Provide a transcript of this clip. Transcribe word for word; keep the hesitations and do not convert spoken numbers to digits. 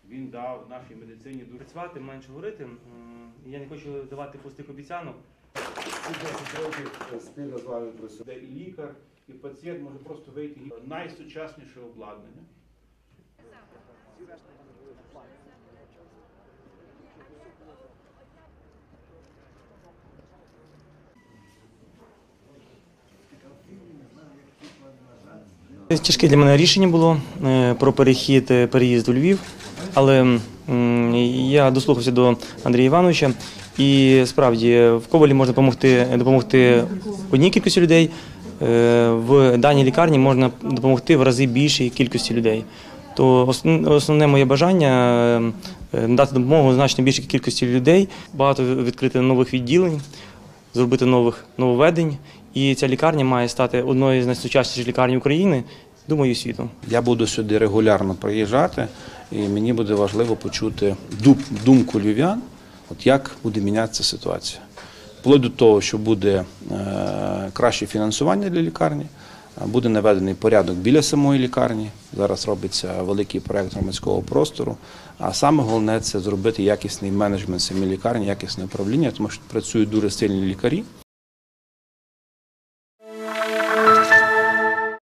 Він дав нашій медицині дуже Працювати, менше говорити. М, Я не хочу давати пустих обіцянок. десять років спільно з вами працювати. де і лікар, і пацієнт може просто вийти і найсучасніше обладнання. Тяжке для мене рішення було е, про перехід, е, переїзд у Львів, але м, я дослухався до Андрія Івановича, і справді в Ковелі можна допомогти, допомогти одній кількості людей, е, в даній лікарні можна допомогти в рази більшій кількості людей. То основ- основне моє бажання е, – надати допомогу значно більшій кількості людей, багато відкрити нових відділень, зробити нових нововведень. І ця лікарня має стати одною з найсучасніших лікарень України, думаю, і світу. Я буду сюди регулярно приїжджати, і мені буде важливо почути дум- думку львів'ян, от як буде мінятися ситуація. Вплоть до того, що буде е, краще фінансування для лікарні, буде наведений порядок біля самої лікарні. Зараз робиться великий проєкт громадського простору. А саме головне – це зробити якісний менеджмент самій лікарні, якісне управління, тому що працюють дуже сильні лікарі.